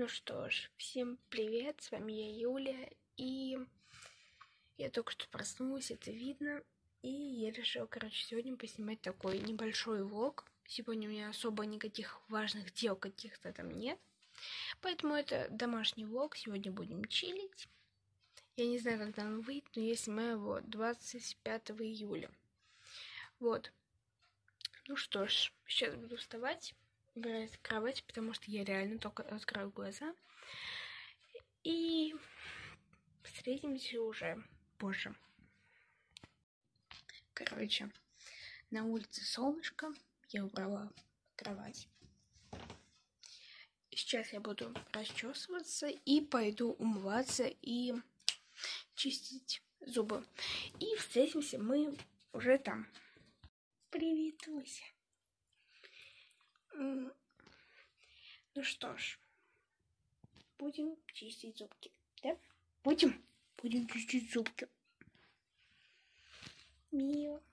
Ну что ж, всем привет, с вами я, Юля, и я только что проснулась, это видно, и я решила, сегодня поснимать такой небольшой влог. Сегодня у меня особо никаких важных дел каких-то там нет, поэтому это домашний влог, сегодня будем чилить. Я не знаю, когда он выйдет, но я снимаю его 25 июля. Вот. Ну что ж, сейчас буду вставать, убирать кровать, потому что я реально только открою глаза. И встретимся уже позже. На улице солнышко, я убрала кровать. Сейчас я буду расчесываться и пойду умываться и чистить зубы. И встретимся мы уже там. Привет, Уся. Ну что ж, будем чистить зубки, да? Будем чистить зубки. Мио.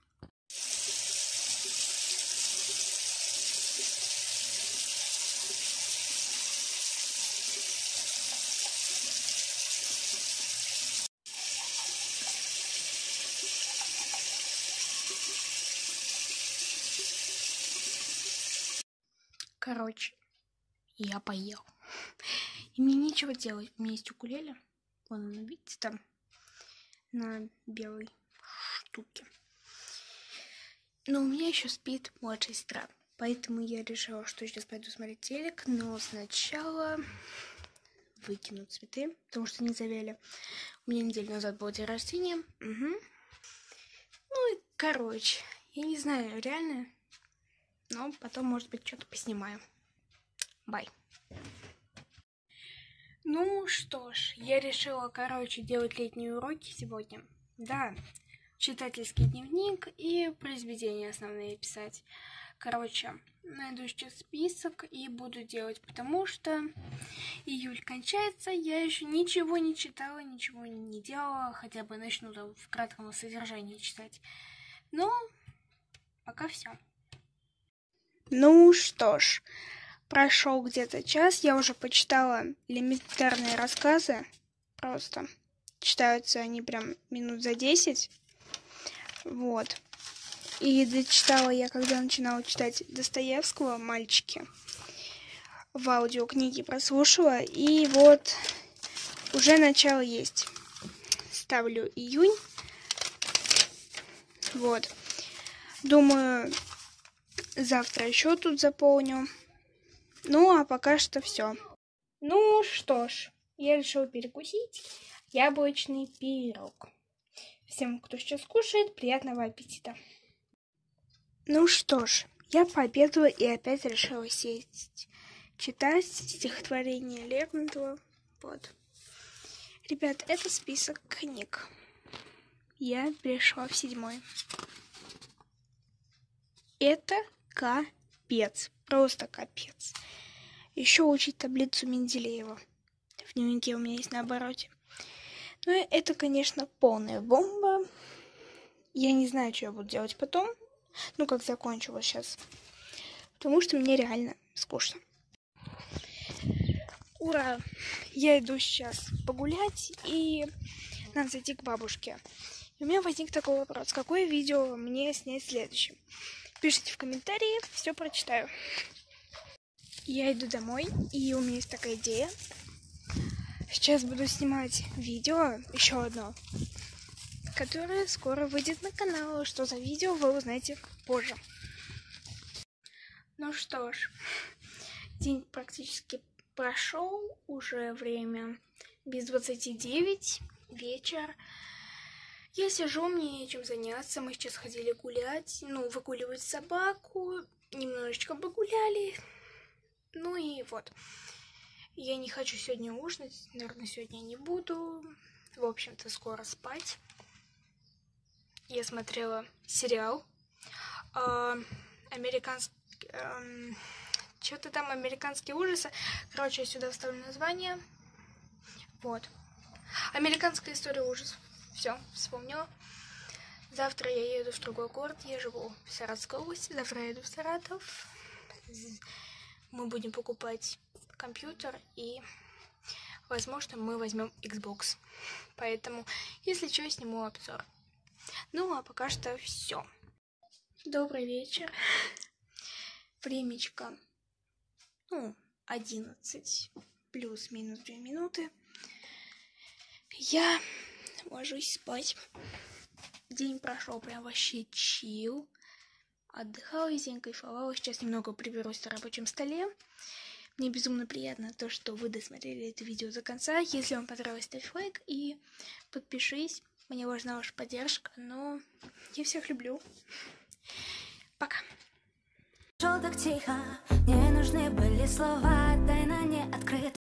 Я поел. И мне нечего делать. У меня есть укулеле. Вон оно, видите, там на белой штуке. Но у меня еще спит младшая сестра. Поэтому я решила, что сейчас пойду смотреть телек. Но сначала выкину цветы, потому что не завяли. У меня неделю назад был день рождения. Угу. Ну и, я не знаю, реально. Но потом, может быть, что-то поснимаю. Бай. Ну что ж, я решила, делать летние уроки сегодня. Да, читательский дневник и произведения основные писать. Найду сейчас список и буду делать, потому что июль кончается, я еще ничего не читала, ничего не делала, хотя бы начну там в кратком содержании читать. Но пока все. Ну что ж, прошел где-то час, я уже почитала элементарные рассказы, просто читаются они прям минут за 10, вот. И дочитала я, когда начинала читать Достоевского «Мальчики», в аудиокниге прослушала, и вот уже начало есть. Ставлю июнь, вот. Думаю, завтра еще тут заполню. Ну, а пока что все. Ну что ж, я решила перекусить яблочный пирог. Всем, кто сейчас кушает, приятного аппетита. Ну что ж, я пообедала и опять решила сесть читать стихотворение Лермонтова. Вот. Ребят, это список книг. Я перешла в 7-й. Это капец. Просто капец. Еще учить таблицу Менделеева. В дневнике у меня есть на обороте. Но это, конечно, полная бомба. Я не знаю, что я буду делать потом. Ну, как закончу вот сейчас. Потому что мне реально скучно. Ура! Я иду сейчас погулять, и надо зайти к бабушке. И у меня возник такой вопрос. Какое видео мне снять следующим? Пишите в комментарии, все прочитаю. Я иду домой, и у меня есть такая идея. Сейчас буду снимать видео, еще одно, которое скоро выйдет на канал. Что за видео, вы узнаете позже. Ну что ж, день практически прошел, уже время без 29, вечер. Я сижу, мне нечем заняться. Мы сейчас ходили гулять, выгуливать собаку, немножечко погуляли. Ну и вот. Я не хочу сегодня ужинать, наверное, сегодня не буду. В общем-то, скоро спать. Я смотрела сериал что-то там «Американские ужасы». Я сюда вставлю название. Вот. «Американская история ужасов». Все, вспомнила. Завтра я еду в другой город. Я живу в Саратовской области. Завтра я еду в Саратов. Мы будем покупать компьютер, и, возможно, мы возьмем Xbox. Поэтому, если что, сниму обзор. Ну, а пока что все. Добрый вечер. Времечко, 11 плюс-минус 2 минуты. Я ложусь спать. День прошел прям вообще чил. Отдыхала весь день, кайфовала. Сейчас немного приберусь на рабочем столе. Мне безумно приятно то, что вы досмотрели это видео до конца. Если вам понравилось, ставь лайк и подпишись. Мне важна ваша поддержка, но я всех люблю. Пока. Шел так тихо, не нужны были слова.